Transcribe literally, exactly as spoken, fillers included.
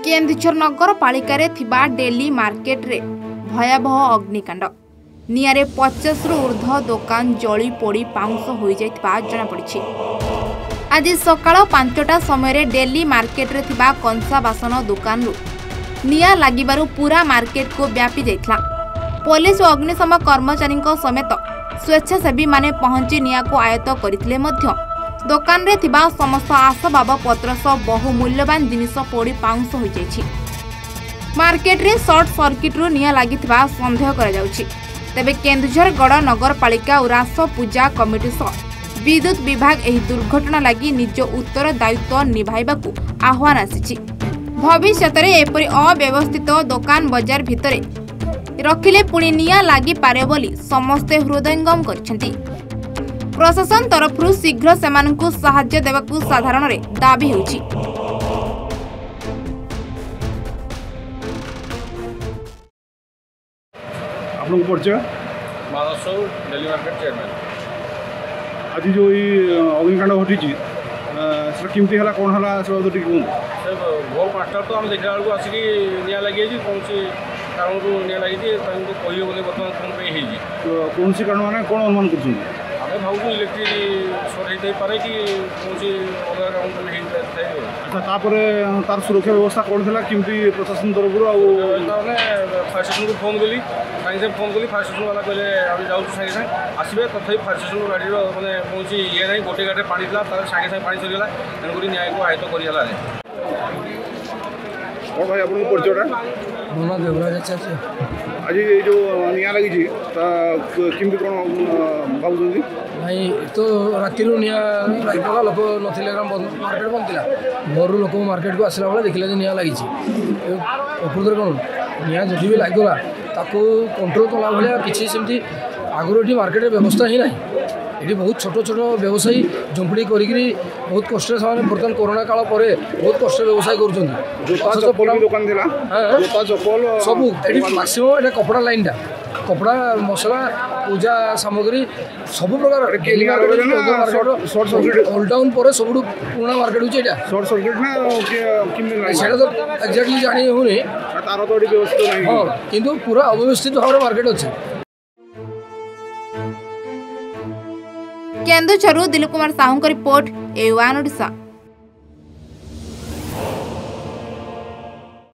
केन्दुझर नगर पालिका daily market रे भयावह अग्निकांड निआरे पचास रु ऊर्ध्व दुकान जली पोड़ी पाउंस हो जनापड़ी। आज सकाळ पांचटा समय डेली मार्केट रे थिबा कंसा बासन दुकान रु निया लागिबारु पूरा मार्केट को व्यापी जाइथला। पुलिस और अग्निशम कर्मचारी समेत स्वेच्छासेवी माने पहुंची निया को आयत्त करथिले मध्य दुकान रे थिबा समस्त आसबाब पत्र सह बहु मूल्यवान जिनिस पोड़ी पाउंस हो जाइछि। मार्केट रे शॉर्ट सर्किट रु निया लागिथिबा संदेह करा जाउछि। तेबे केन्दुझर गड़ नगर पालिका और रास पूजा कमिटी सह विद्युत विभाग एही दुर्घटना लगी निज उत्तरदायित्व निभाइबाकू आह्वान आसिछि। भविष्यत रे एपरि अव्यवस्थित दुकान बाजार भितरे रखिले पुणी निया लागि पारे बोली समस्ते हृदयंगम करछन्ति। प्रशासन तरफ शीघ्र सेमानकु सहायता देबाकू साधारण रे दाबी होछि। आपन परिचय मानस डेली मार्केट चेयरमैन। आज जो अग्निकांड घटी केमती है कौन है से भोर पाँचटा तो आम देखला बेलू आसिक निया लगी कौन कारण निया लगी कहे बोले बर्तमान कौन पे कौन सी कारण मैंने कौन अनुमान कर आम भावुँ इलेक्ट्रिक सर्ट हो पारे कि कौन अलग कारण अच्छा तापर तार सुरक्षा व्यवस्था कौन थी केमती प्रशासन तरफ फायर स्टेशन को फोन कली सागे सागे फोन कली फायर स्टेशन वाला कहले आम जाऊँ सागे सागे आसबे तथापि फायर स्टेशन गाड़ी मैंने कौन ये ना गोटे गाड़ी पानी था सागे सागे पानी सरीगला तेणुक न्याय को आयत्त कर भाई आप परिचयटा आज ये जो निया लगी केमती कौन भाव भाई तो राति निया लगा लोक नथिले मार्केट बंद था घर लोक मार्केट को आसला बेले देखिले निया लगी प्रकृत कौन निया जो भी लगला ताको कंट्रोल कला भाया किसी सेमती आगुरी मार्केट व्यवस्था ही ना ये बहुत छोट छोट व्यवसायी झुंपड़ी करी बहुत कष्ट से बर्तमान कोरोना काल पर बहुत कष्ट व्यवसाय कर सब मैक्सीम ये कपड़ा लाइन टा कपड़ा मसला पूजा सामग्री सब प्रकार ऑलडाउन पर सब पुराना मार्केट होची एटा शॉर्ट सर्किट ना सेटा तो एक्जेक्टली जानी होनी तार तो व्यवस्था नहीं हां किंतु पूरा अव्यवस्थित भाव मार्केट अछि। Keonjhar Dilip Kumar Sahu report A one Odisha.